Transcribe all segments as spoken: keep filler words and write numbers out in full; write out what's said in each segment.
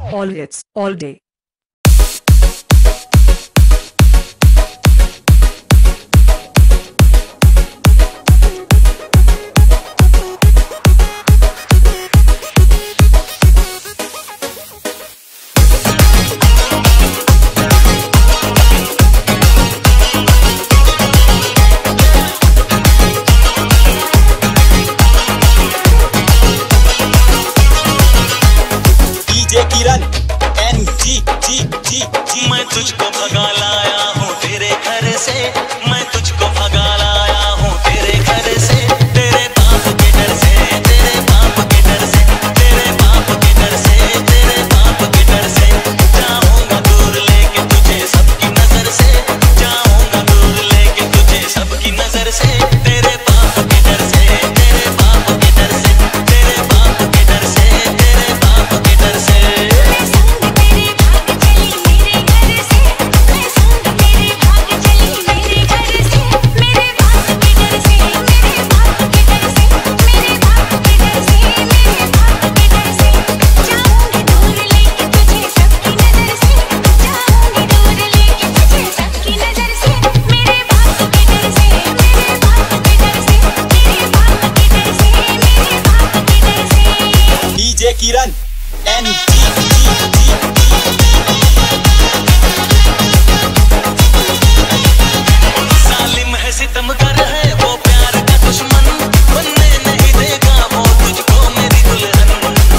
All hits, all day. मैं तुझको भगा लाया हूँ तेरे घर से, मैं तुझको भगा लाया हूँ तेरे घर से, तेरे बाप के डर से, तेरे बाप के डर से, तेरे बाप के डर से, तेरे बाप के डर से। जाऊंगा दूर लेके तुझे सबकी नजर से, जाऊंगा दूर लेके तुझे सबकी नजर से, तेरे बाप के डर से, तेरे बाप के डर से, तेरे बाप के डर से, तेरे बाप के डर से। किरण एन सालिम है सितमगर है वो प्यार का दुश्मन, बनने नहीं देगा वो तुझको मेरी दुल्हन।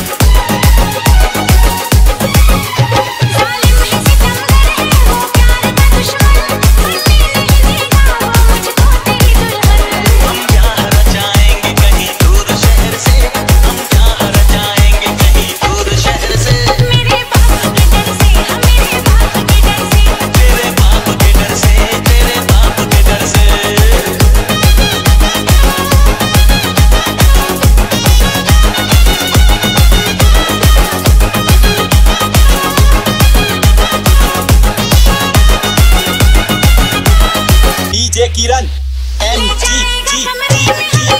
सालिम है सितमगर है वो प्यार का दुश्मन, बनने नहीं देगा वो मुझको तेरी दुल्हन। हम क्या हर जाएंगे कहीं दूर शहर से, हम क्या हर जाएंगे कहीं दूर शहर से। मेरे बाप के डर से, हम मेरे बाप के डर से, तेरे बाप के डर से, तेरे बाप के डर से। डीजे किरण एन जी जी जी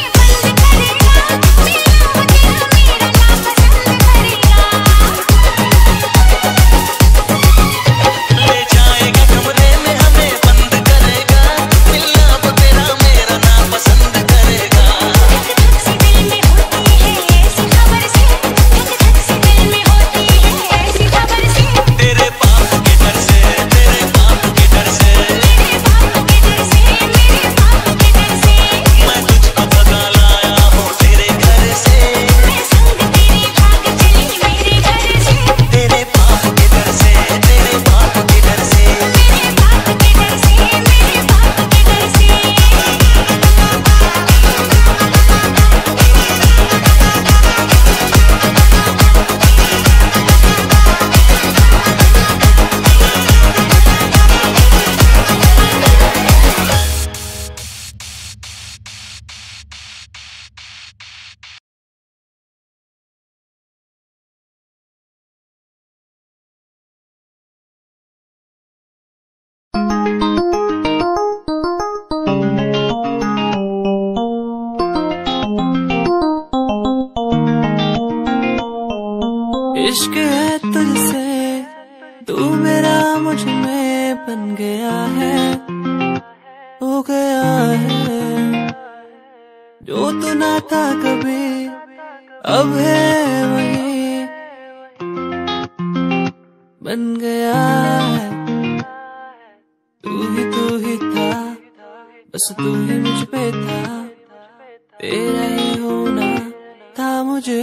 इश्क है तुझसे, तू मेरा मुझ में बन गया है, हो गया है। जो तू ना था कभी अब है वही बन गया है। तू ही तू ही था, बस तू ही मुझ पे था, तेरा ही होना था मुझे।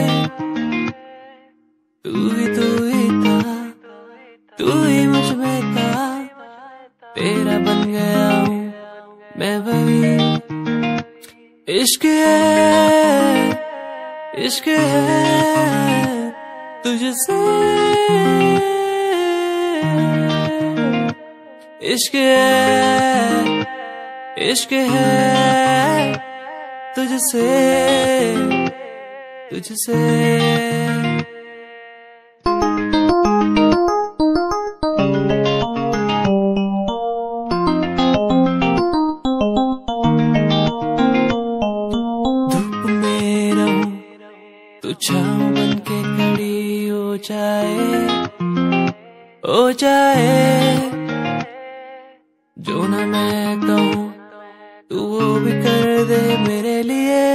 तू ही तू ही था, तू ही मुझ में था, तेरा बन गया हूँ मैं वही। इश्क है, इश्क है तुझसे, इश्क है, इश्क है तुझसे, तुझसे। छाँव बन के खड़ी हो जाए हो जाए, जो ना मैं कहूँ तू वो भी कर दे मेरे लिए।